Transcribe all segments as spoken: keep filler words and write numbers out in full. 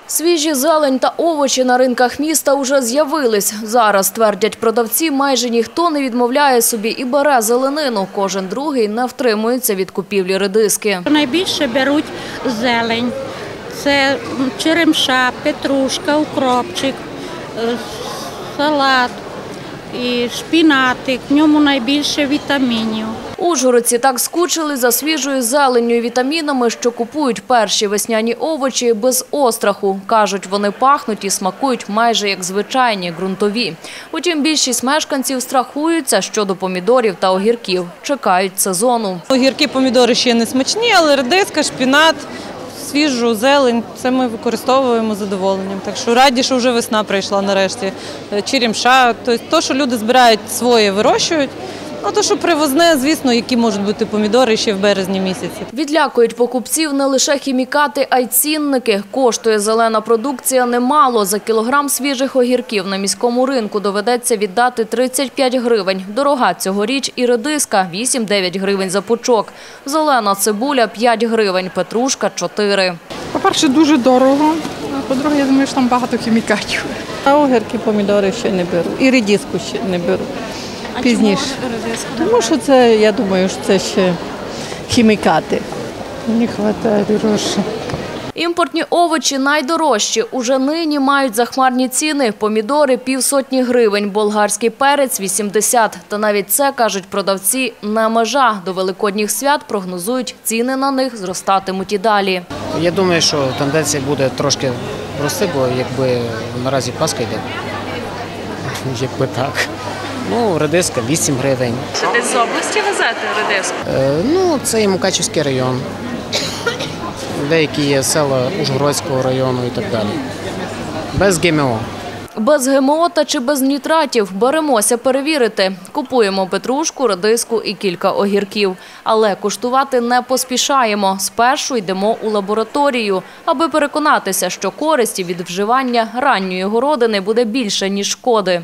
Свіжі зелень та овочі на ринках міста уже з'явились. Зараз, твердять продавці, майже ніхто не відмовляє собі і бере зеленину. Кожен другий не втримується від купівлі редиски. Найбільше беруть зелень. Це черемша, петрушка, укропчик, салат і шпінатик. В ньому найбільше вітамінів. Ужгородці так скучили за свіжою зеленню і вітамінами, що купують перші весняні овочі без остраху. Кажуть, вони пахнуть і смакують майже як звичайні, ґрунтові. Утім, більшість мешканців страхуються щодо помідорів та огірків. Чекають сезону. Огірки, помідори ще не смачні, але редиска, шпінат, свіжу зелень – це ми використовуємо з задоволенням. Так що раді, що вже весна прийшла нарешті. Черемша, тобто те, що люди збирають своє, вирощують. А то, що привозне, звісно, які можуть бути помідори ще в березні місяці. Відлякують покупців не лише хімікати, а й цінники. Коштує зелена продукція немало. За кілограм свіжих огірків на міському ринку доведеться віддати тридцять п'ять гривень. Дорога цьогоріч і редиска – вісім-дев'ять гривень за пучок. Зелена цибуля – п'ять гривень, петрушка – чотири. По-перше, дуже дорого. А по-друге, я думаю, що там багато хімікатів. А огірки, помідори ще не беру. І редиску ще не беру. Пізніше. Тому що це, я думаю, що це ще хімікати. Не вистачає грошей. Імпортні овочі найдорожчі. Уже нині мають захмарні ціни. Помідори – півсотні гривень, болгарський перець – вісімдесят. Та навіть це, кажуть продавці, не межа. До великодніх свят прогнозують, ціни на них зростатимуть і далі. Я думаю, що тенденція буде трошки рости, бо якби наразі Пасха йде. Якби так. Ну, редиска – вісім гривень. Це десь з області везете редиску? Е, ну, це і Мукачівський район. Деякі є села Ужгородського району і так далі. Без ГМО. Без ГМО та чи без нітратів? Беремося перевірити. Купуємо петрушку, редиску і кілька огірків. Але куштувати не поспішаємо. Спершу йдемо у лабораторію, аби переконатися, що користі від вживання ранньої городини буде більше, ніж шкоди.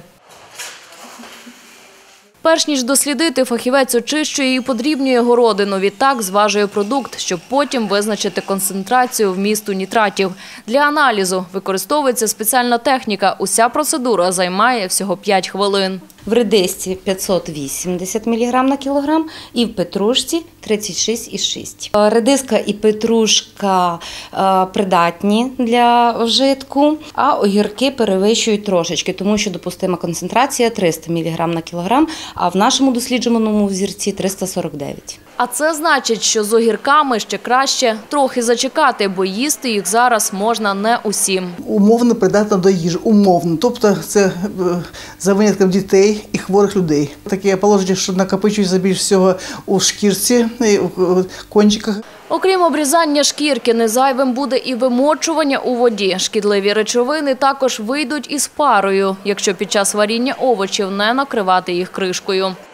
Перш ніж дослідити, фахівець очищує і подрібнює городину. Відтак зважує продукт, щоб потім визначити концентрацію вмісту нітратів. Для аналізу використовується спеціальна техніка. Уся процедура займає всього п'ять хвилин. В редисці п'ятсот вісімдесят міліграм на кілограм і в петрушці тридцять шість цілих шість десятих. Редиска і петрушка придатні для вжитку, а огірки перевищують трошечки, тому що допустима концентрація триста міліграм на кілограм, а в нашому дослідженому взірці триста сорок дев'ять. А це значить, що з огірками ще краще трохи зачекати, бо їсти їх зараз можна не усім. Умовно придатна до їжі, умовно. Тобто це за винятком дітей і хворих людей. Таке положення, що накопичується більш всього у шкірці, у кончиках. Окрім обрізання шкірки, незайвим буде і вимочування у воді. Шкідливі речовини також вийдуть із парою, якщо під час варіння овочів не накривати їх кришкою.